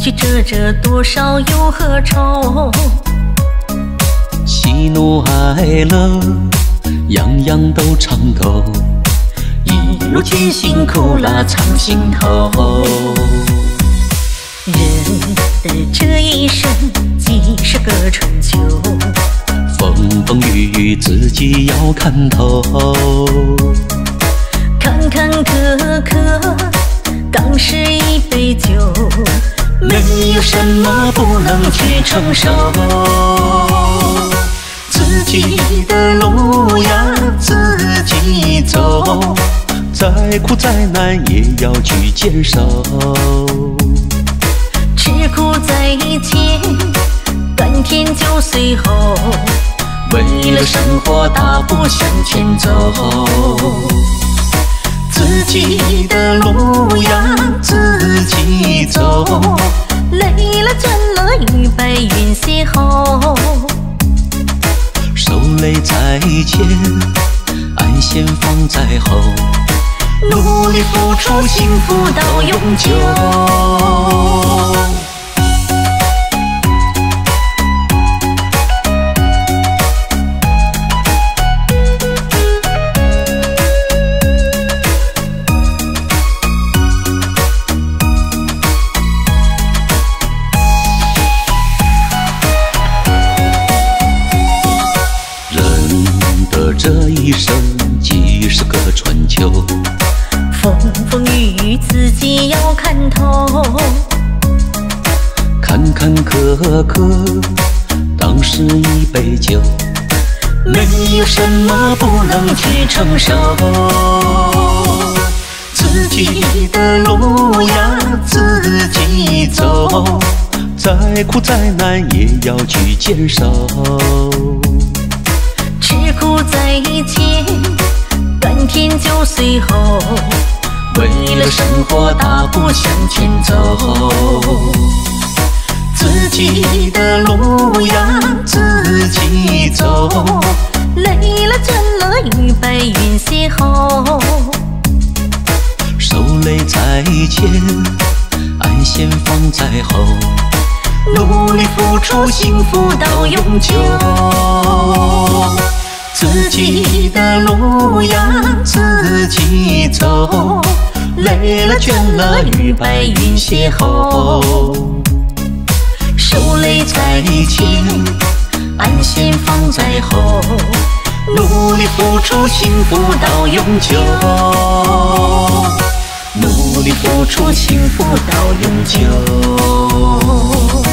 曲折折，多少忧和愁。 喜怒哀乐，样样都尝透。一如艰辛苦辣藏心头。 人的这一生，几十个春秋。 风风雨雨，自己要看透。 坎坎坷坷，当时一杯酒。 没有什么不能去承受。自己的路呀，自己走。再苦再难也要去坚守。 吃苦在前，甘甜就随后。 为了生活大步向前走。自己的路呀，自己走。 累了倦了，与白云邂逅。 受累在前，安闲放在后。努力付出，幸福到永久。这一生几十个春秋， 风风雨雨自己要看透。 坎坎坷坷，当时一杯酒。没有什么不能去承受。自己的路呀，自己走。再苦再难也要去坚守。 吃苦在前，甘甜就随后。 为了生活大步向前走。自己的路呀，自己走。 累了倦了，与白云邂逅。 受累在前，安闲放在后。努力付出，幸福到永久。自己的路呀，自己走。累了倦了，与白云邂逅。受累在前，安闲放在后。努力付出，幸福到永久。努力付出，幸福到永久。